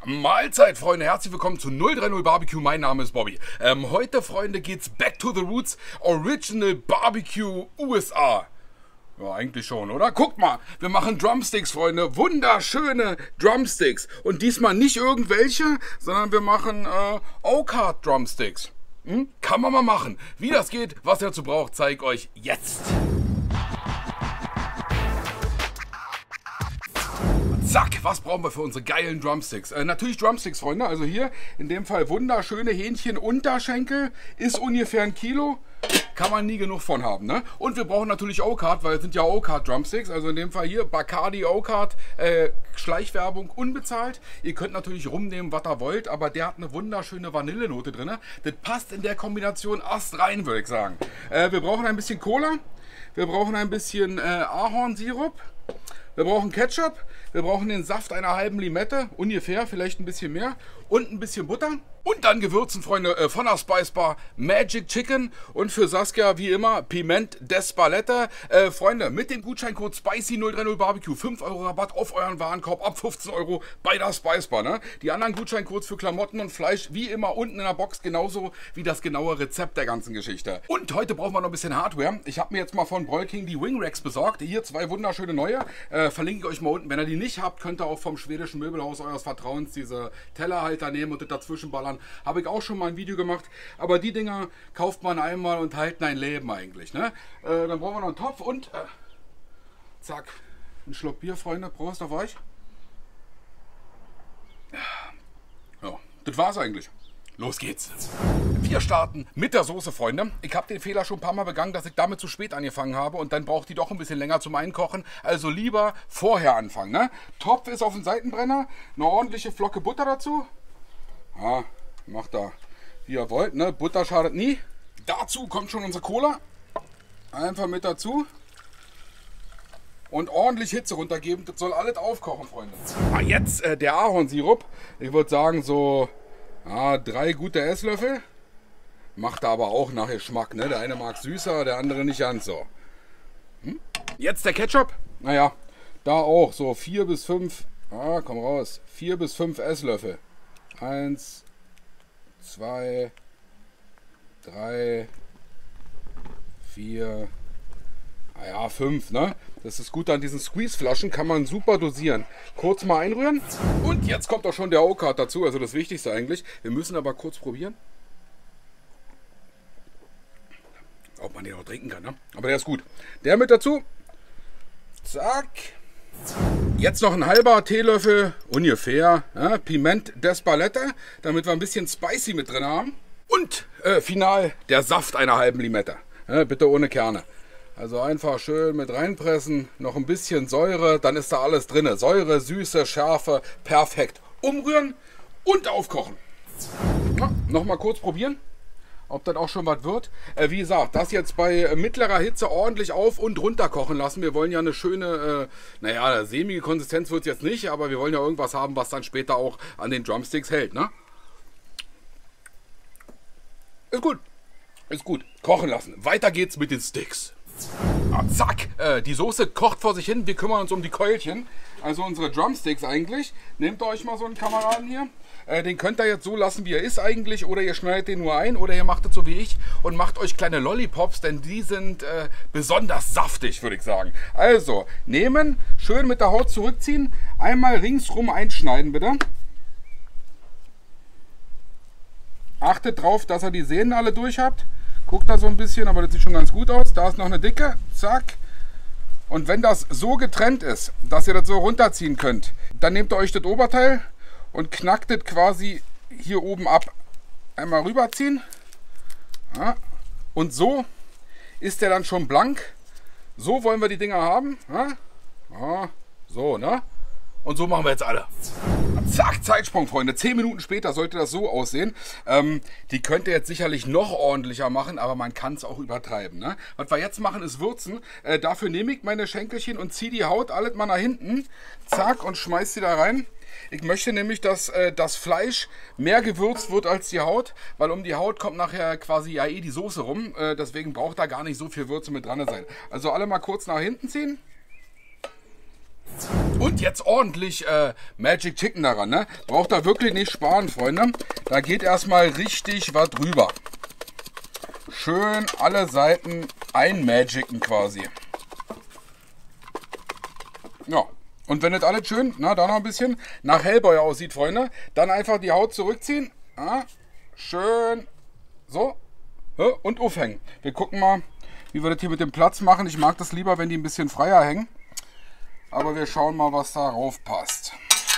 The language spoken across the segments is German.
Mahlzeit, Freunde, herzlich willkommen zu 030 Barbecue, mein Name ist Bobby. Heute, Freunde, geht's back to the roots, Original Barbecue USA. Ja, eigentlich schon, oder? Guckt mal, wir machen Drumsticks, Freunde, wunderschöne Drumsticks. Und diesmal nicht irgendwelche, sondern wir machen O-Card Drumsticks. Kann man mal machen. Wie das geht, was ihr dazu braucht, zeige ich euch jetzt. Zack, was brauchen wir für unsere geilen Drumsticks? Natürlich Drumsticks, Freunde. Also hier in dem Fall wunderschöne Hähnchenunterschenkel. Ist ungefähr 1 Kilo. Kann man nie genug von haben, ne? Und wir brauchen natürlich O-Card, weil es sind ja O-Card Drumsticks. Also in dem Fall hier Bacardi O-Card, Schleichwerbung unbezahlt. Ihr könnt natürlich rumnehmen, was ihr wollt, aber der hat eine wunderschöne Vanillenote drin. Das passt in der Kombination erst rein, würde ich sagen. Wir brauchen ein bisschen Cola. Wir brauchen ein bisschen Ahornsirup. Wir brauchen Ketchup, wir brauchen den Saft einer halben Limette, ungefähr, vielleicht ein bisschen mehr, und ein bisschen Butter. Und dann Gewürzen, Freunde, von der Spice Bar Magic Chicken und für Saskia wie immer Piment d'Espalette. Freunde, mit dem Gutscheincode SPICY030 Barbecue 5 € Rabatt auf euren Warenkorb ab 15 € bei der Spice Bar. Ne? Die anderen Gutscheincodes für Klamotten und Fleisch wie immer unten in der Box, genauso wie das genaue Rezept der ganzen Geschichte. Und heute brauchen wir noch ein bisschen Hardware. Ich habe mir jetzt mal von Broil King die Wing Racks besorgt. Hier 2 wunderschöne neue. Verlinke ich euch mal unten. Wenn ihr die nicht habt, könnt ihr auch vom schwedischen Möbelhaus eures Vertrauens diese Tellerhalter nehmen und das dazwischen ballern. Habe ich auch schon mal ein Video gemacht. Aber die Dinger kauft man einmal und halten ein Leben eigentlich. Ne? Dann brauchen wir noch einen Topf und zack, ein Schluck Bier, Freunde. Prost auf euch. Ja, das war's eigentlich. Los geht's. Wir starten mit der Soße, Freunde. Ich habe den Fehler schon ein paar Mal begangen, dass ich damit zu spät angefangen habe und dann braucht die doch ein bisschen länger zum Einkochen. Also lieber vorher anfangen. Ne? Topf ist auf dem Seitenbrenner. Eine ordentliche Flocke Butter dazu. Ja, macht da wie ihr wollt. Ne? Butter schadet nie. Dazu kommt schon unsere Cola. Einfach mit dazu. Und ordentlich Hitze runtergeben. Das soll alles aufkochen, Freunde. Jetzt der Ahornsirup. Ich würde sagen so 3 gute Esslöffel. Macht aber auch nach Geschmack. Ne? Der eine mag süßer, der andere nicht ganz so. Jetzt der Ketchup. Naja, da auch so 4 bis 5. Komm raus. 4 bis 5 Esslöffel. 1, 2, 3, 4. 5, ne? Das ist gut an diesen Squeeze-Flaschen, kann man super dosieren. Kurz mal einrühren. Und jetzt kommt auch schon der O-Card dazu, also das Wichtigste eigentlich. Wir müssen aber kurz probieren, ob man den auch trinken kann, ne? Aber der ist gut. Der mit dazu. Zack. Jetzt noch ein halber Teelöffel, ungefähr, Piment d'Espalette, damit wir ein bisschen Spicy mit drin haben. Und final der Saft einer halben Limette. Bitte ohne Kerne. Also einfach schön mit reinpressen, noch ein bisschen Säure, dann ist da alles drin. Säure, Süße, Schärfe, perfekt. Umrühren und aufkochen. Nochmal kurz probieren, ob das auch schon was wird. Wie gesagt, das jetzt bei mittlerer Hitze ordentlich auf und runter kochen lassen. Wir wollen ja eine schöne, sämige Konsistenz wird es jetzt nicht, aber wir wollen ja irgendwas haben, was dann später auch an den Drumsticks hält. Ne? Ist gut. Ist gut. Kochen lassen. Weiter geht's mit den Sticks. Zack, die Soße kocht vor sich hin. Wir kümmern uns um die Keulchen. Also unsere Drumsticks eigentlich. Nehmt euch mal so einen Kameraden hier. Den könnt ihr jetzt so lassen, wie er ist eigentlich. Oder ihr schneidet den nur ein. Oder ihr macht es so wie ich und macht euch kleine Lollipops. Denn die sind besonders saftig, würde ich sagen. Also, nehmen, schön mit der Haut zurückziehen. Einmal ringsrum einschneiden, bitte. Achtet drauf, dass ihr die Sehnen alle durch habt. Guckt da so ein bisschen, aber das sieht schon ganz gut aus. Da ist noch eine dicke. Zack. Und wenn das so getrennt ist, dass ihr das so runterziehen könnt, dann nehmt ihr euch das Oberteil und knackt das quasi hier oben ab. Einmal rüberziehen. Ja. Und so ist der dann schon blank. So wollen wir die Dinger haben. Ja. Ja. So, ne? Und so machen wir jetzt alle. Zack, Zeitsprung, Freunde. 10 Minuten später sollte das so aussehen. Die könnt ihr jetzt sicherlich noch ordentlicher machen, aber man kann es auch übertreiben. Ne? Was wir jetzt machen, ist würzen. Dafür nehme ich meine Schenkelchen und ziehe die Haut alles mal nach hinten. Zack, und schmeiß sie da rein. Ich möchte nämlich, dass das Fleisch mehr gewürzt wird als die Haut, weil um die Haut kommt nachher quasi ja die Soße rum. Deswegen braucht da gar nicht so viel Würze mit dran sein. Also alle mal kurz nach hinten ziehen. Und jetzt ordentlich Magic Chicken daran, ne? Braucht da wirklich nicht sparen, Freunde. Da geht erstmal richtig was drüber. Schön alle Seiten einmagicen quasi. Ja, und wenn das alles schön, na, da noch ein bisschen nach Hellboy aussieht, Freunde, dann einfach die Haut zurückziehen. Ja, schön so und aufhängen. Wir gucken mal, wie wir das hier mit dem Platz machen. Ich mag das lieber, wenn die ein bisschen freier hängen. Aber wir schauen mal, was darauf passt.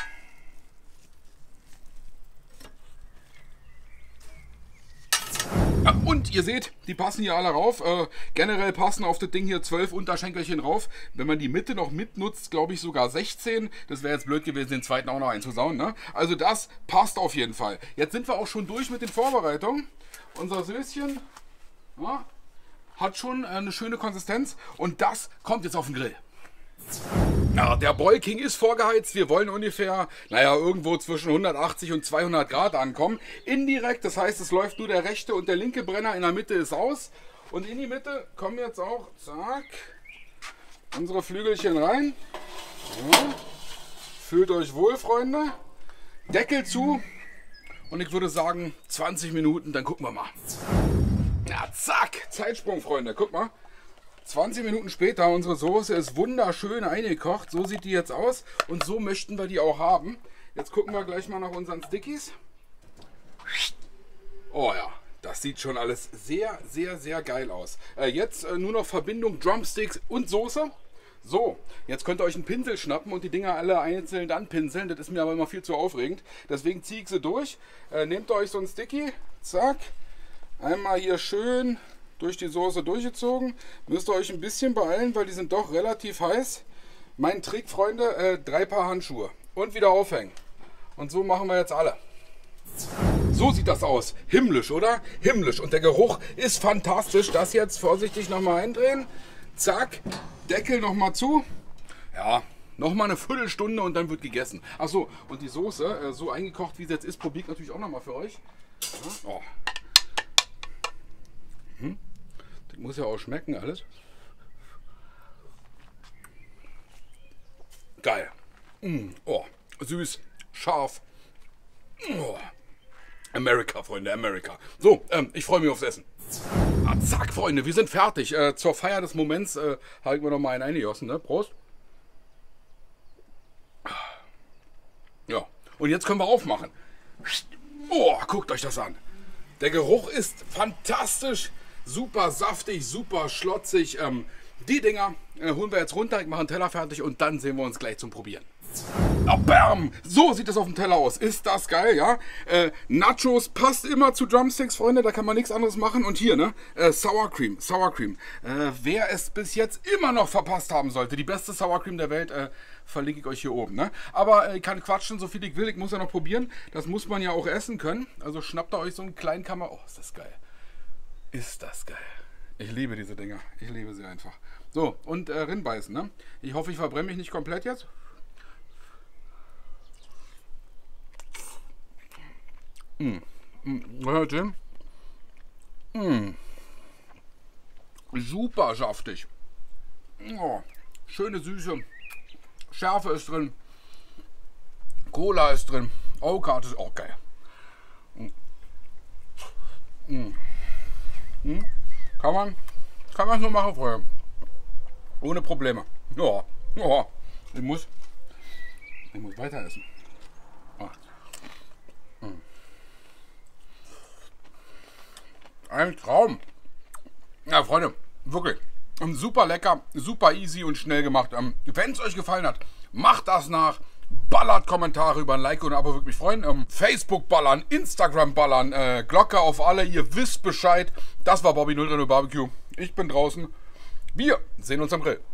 Ja, und ihr seht, die passen hier alle rauf. Generell passen auf das Ding hier 12 Unterschenkelchen rauf. Wenn man die Mitte noch mitnutzt, glaube ich sogar 16. Das wäre jetzt blöd gewesen, den zweiten auch noch einzusauen, ne? Also das passt auf jeden Fall. Jetzt sind wir auch schon durch mit den Vorbereitungen. Unser Söschen, ja, hat schon eine schöne Konsistenz. Und das kommt jetzt auf den Grill. Ja, der Boil King ist vorgeheizt. Wir wollen ungefähr, naja, irgendwo zwischen 180 und 200 Grad ankommen. Indirekt, das heißt, es läuft nur der rechte und der linke Brenner. In der Mitte ist aus. Und in die Mitte kommen jetzt auch, zack, unsere Flügelchen rein. Ja. Fühlt euch wohl, Freunde. Deckel zu. Und ich würde sagen, 20 Minuten, dann gucken wir mal. Ja, zack, Zeitsprung, Freunde. Guck mal. 20 Minuten später, unsere Soße ist wunderschön eingekocht. So sieht die jetzt aus und so möchten wir die auch haben. Jetzt gucken wir gleich mal nach unseren Stickies. Oh ja, das sieht schon alles sehr, sehr, sehr geil aus. Jetzt nur noch Verbindung Drumsticks und Soße. So, jetzt könnt ihr euch einen Pinsel schnappen und die Dinger alle einzeln anpinseln. Das ist mir aber immer viel zu aufregend. Deswegen ziehe ich sie durch. Nehmt euch so einen Sticky, zack, einmal hier schön durch die Soße durchgezogen. Müsst ihr euch ein bisschen beeilen, weil die sind doch relativ heiß. Mein Trick, Freunde, 3 Paar Handschuhe und wieder aufhängen. Und so machen wir jetzt alle. So sieht das aus. Himmlisch, oder? Himmlisch. Und der Geruch ist fantastisch. Das jetzt vorsichtig nochmal eindrehen. Zack, Deckel nochmal zu. Ja, nochmal eine Viertelstunde und dann wird gegessen. Achso, und die Soße, so eingekocht wie sie jetzt ist, probiere ich natürlich auch nochmal für euch. Ja, oh. Das muss ja auch schmecken alles. Geil. Oh, süß, scharf. Oh. America, Freunde, America. So, ich freue mich aufs Essen. Ah, zack, Freunde, wir sind fertig. Zur Feier des Moments habe ich mir noch mal einen eingegossen, ne? Prost. Ja, und jetzt können wir aufmachen. Oh, guckt euch das an. Der Geruch ist fantastisch. Super saftig, super schlotzig. Die Dinger holen wir jetzt runter, ich mache einen Teller fertig und dann sehen wir uns gleich zum Probieren. Oh, bam! So sieht das auf dem Teller aus. Ist das geil, ja? Nachos passt immer zu Drumsticks, Freunde. Da kann man nichts anderes machen. Und hier, ne? Sour Cream. Sour Cream. Wer es bis jetzt immer noch verpasst haben sollte, die beste Sour Cream der Welt, verlinke ich euch hier oben, ne? Aber ich kann quatschen, so viel ich will. Ich muss ja noch probieren. Das muss man ja auch essen können. Also schnappt ihr euch so einen kleinen Kammer. Oh, ist das geil. Ist das geil. Ich liebe diese Dinger. Ich liebe sie einfach. So, und rinbeißen, ne? Ich hoffe, ich verbrenne mich nicht komplett jetzt. Hört ihr? Super saftig. Oh, schöne Süße. Schärfe ist drin. Cola ist drin. Aukarte ist auch geil. Kann man so machen, Freunde. Ohne Probleme. Ja, ja. Ich muss weiter essen. Ah. Ein Traum. Ja, Freunde, wirklich. Super lecker, super easy und schnell gemacht. Wenn es euch gefallen hat, macht das nach. Ballert Kommentare, über ein Like und ein Abo, würde mich freuen. Facebook ballern, Instagram ballern, Glocke auf alle, ihr wisst Bescheid. Das war Bobby 030 Barbecue. Ich bin draußen. Wir sehen uns am Grill.